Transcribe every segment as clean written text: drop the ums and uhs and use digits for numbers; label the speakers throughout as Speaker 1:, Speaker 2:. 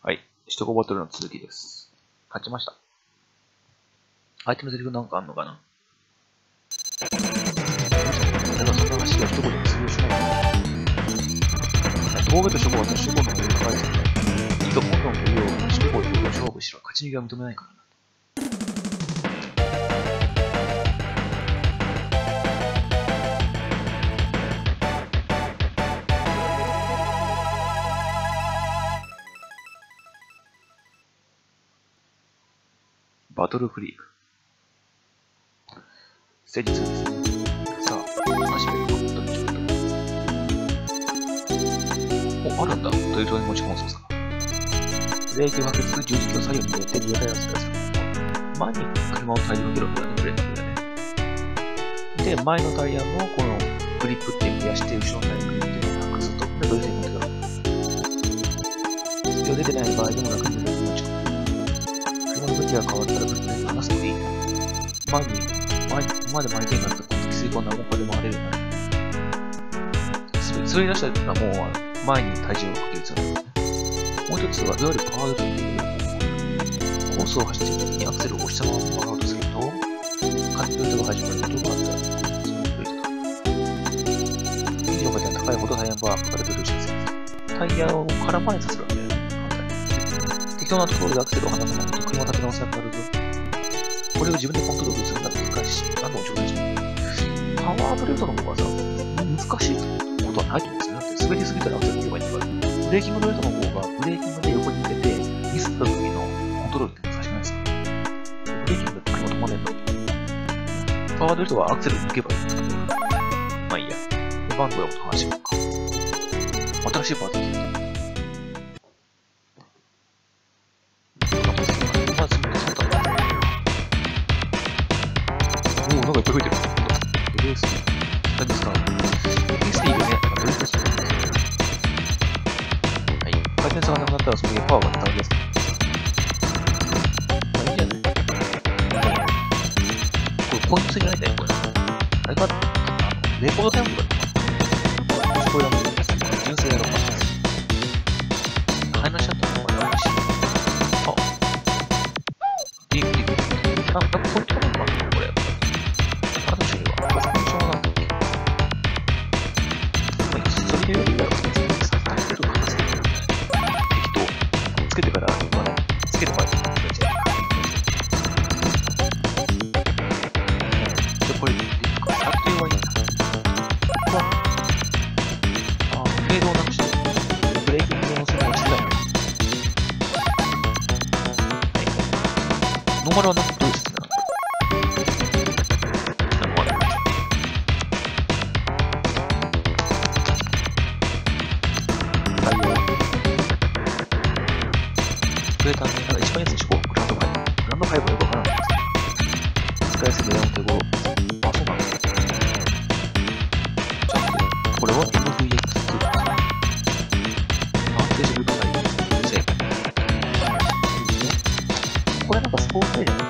Speaker 1: はい。首都高バトルの続きです。勝ちました。相手のセリフなんかあんのかな。だからそんな話が一言で通用しない。峠と守護は守護の上に返すから、いいと今度の冬を守護と勝負しろ。勝ち逃げは認めないからな。バトルフリーク。ステージ2ですね。さあ、始めることにちょっと。お、あるんだ。というとに持ち込む操作が。ブレーキをかけつつ十字キーを左右に入れてリアタイをする。前に車を大量に出るんだね、ブレーキだね。で、前のタイヤのこのグリップって増やして、後ろのタイヤのグリップっていうのをなくすと、で、ドリフトに持ってくる。スピード出てない場合でも楽にブレーキ持ち込む。車の向きが変わったらブレーキ離すといい。今まで前にがあったこの吸い込んだもこれで回れるようになる。滑り出したらもう前に体重をかける必要なんだね。もう一つは、いわゆるパワードリフトっていうコースを走っているときにアクセルを押したまま回ろうとすると、勝手に糸が始まることがあったら、そのブレーキだ。エンジンの回転が高いほどタイヤのバーがかかれてるしです。タイヤを空回りさせるわけだよね。適当なところでアクセルを離さないと車を立て直せなくなるぞ。これを自分でコントロールするのは難しい。何度も上手に。パワードリフトの方がさ、難しいことはないと思うんですよね。だって滑りすぎたらアクセル切ればいいんだから。ブレーキングドリフトの方が、ブレーキングで横に向けて、ミスった時のコントロールって難しくないですか？ブレーキングで車止まんねえんだもん。パワードリフトはアクセル抜けばいいんですけど。まあいいや。バンドのこと話してみようか。新しいパーツについて。なんかいっぱい増えてる。LSD。何ですか？ LSD でね、ドリフトするんですよ。はい。回転差がなくなったらそれでパワーが高いです。まあいいんじゃない？これポイントじゃないんだよ、これ。あれか、レコードタイムとかだったかな。これだもんね。純正やろうかな。話しちゃったのかな？あ。いい。多分ポイントかなんかあるのかな、これ。それよりは、つけてから、つけてから、これ、あっという間に、フェードをなくして、ブレーキングのその落ちたい。ノーマルはなくてどうですか？一番安いし、グランドファイブ。グランドファイブはよくわからないです。使いやすい値段の手頃。あ、そうなんだ。じゃあ、これは MVX2 です。アンテージブルータイプ。正解。これなんかスポーツタイヤね。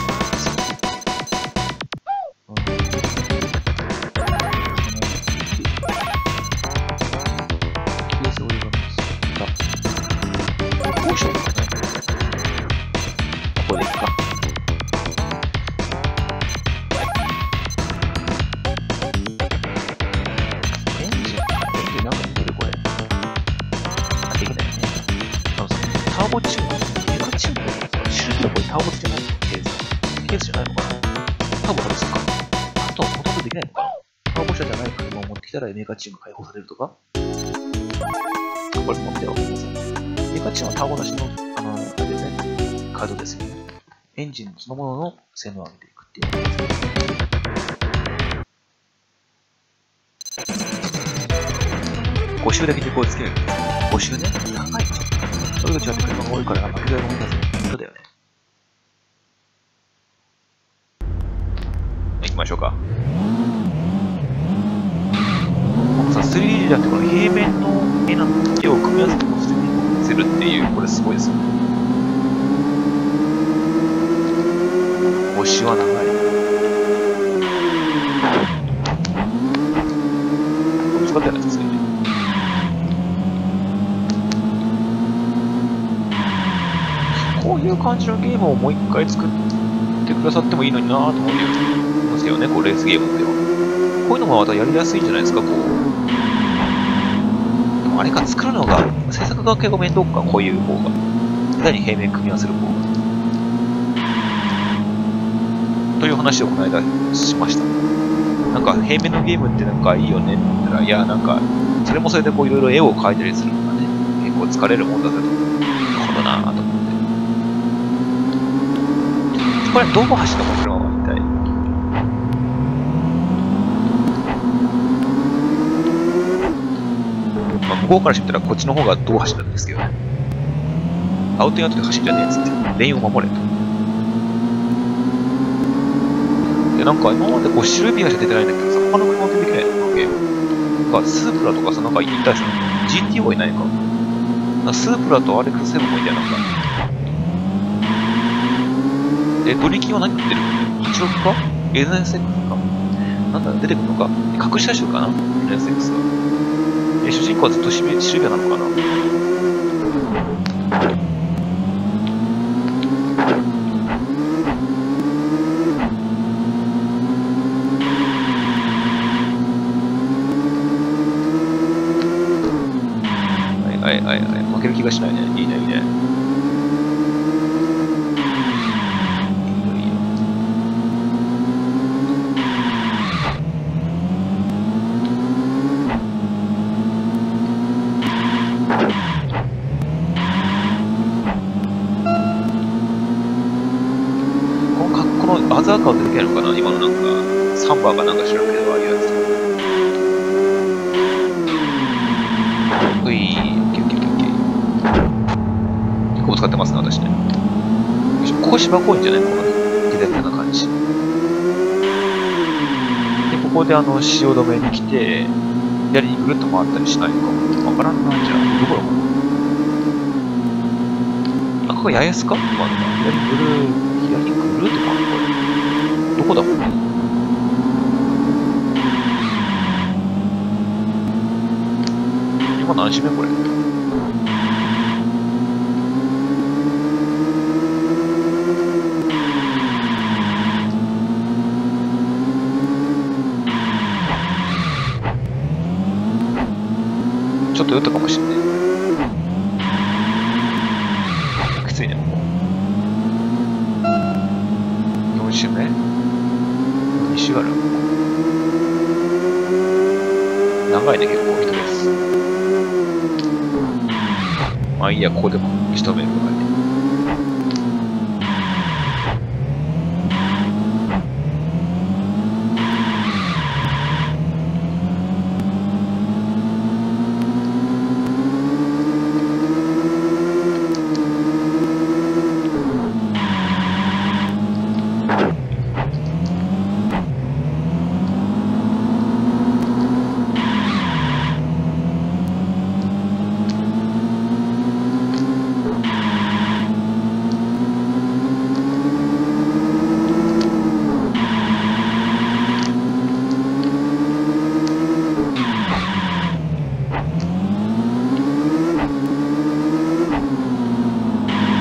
Speaker 1: ターボチューン、メカチューンとか、種類はこれターボつけないのケースじゃないのかな。ターボ外すか。あと、ほとんどできないのかな。ターボ車じゃない車を持ってきたらメカチューンが解放されるとか。これも見てわかりません。メカチューンはターボなしの、あれね、カードですよね。エンジンそのものの性能を上げていくっていうことですね。5周だけでこうつける。5周ね。長いじゃん。それが違って車が多いから負けが多いんだぞ。そうだよね。行きましょうか。さ、3D だってこの平面の絵を組み合わせても 3D に見せるっていう、これすごいですよね。5周は長い。難かったよね、普通に。 こういう感じのゲームをもう一回作ってくださってもいいのになぁと思うんですけどね、こうレースゲームでは。こういうのもまたやりやすいんじゃないですか、こう。でもあれか、作るのが、制作側系が面倒か、こういう方が。下手に平面組み合わせる方が。という話をこの間しました。なんか平面のゲームってなんかいいよねって言ったら、いや、なんか、それもそれでこういろいろ絵を描いたりするのがね、結構疲れるもんだけど、なるほどなぁと思って。これ、どう走ったの車は一体。まあ、向こうからしてみたらこっちの方がどう走ったんですけどね。アウトにアウトで走んじゃねえっつって、レーンを守れと。で、なんか今までこうシルビアしか出てないんだけどさ、他の車ってできないのかゲーム。なんかスープラとかさ、なんかいたりするの ?GTO はいないか。スープラとアレックス7もいたよ、なんか。で、ドリキンは何乗ってるの ?16 か ?NSX かなんだ、出てくるのか隠し車種かな ?NSX は。主人公はずっとシルビアなのかな負ける気がしないね。いいね、いいね。いいよ、いいよ。このアザーカーってできないのかな今のなんか、サンバーかなんか知らんけど、ああいうやつ。ういー。結構使ってますね、私ね。ここ芝公園じゃないこの左手な感じ。で、ここで汐留に来て、左にぐるっと回ったりしないのかわからんな、じゃあ、どこだろう。あ、ここ八重洲か今のが。左にぐるーっと回るこれ。どこだこれ。今何周目これ。ちょっと酔ったかもしれない。きついね、ここ。4周目 ?2 周ある。長いね、結構人です。まあいいや、ここでも一目ぐらい。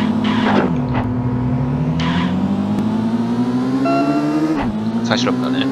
Speaker 1: 最初ラップだね。